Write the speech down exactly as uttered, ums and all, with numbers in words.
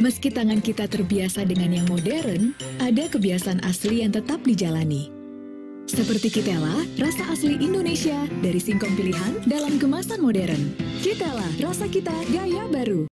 Meski tangan kita terbiasa dengan yang modern, ada kebiasaan asli yang tetap dijalani. Seperti Kitela, rasa asli Indonesia dari singkong pilihan dalam kemasan modern. Kitela, rasa kita gaya baru.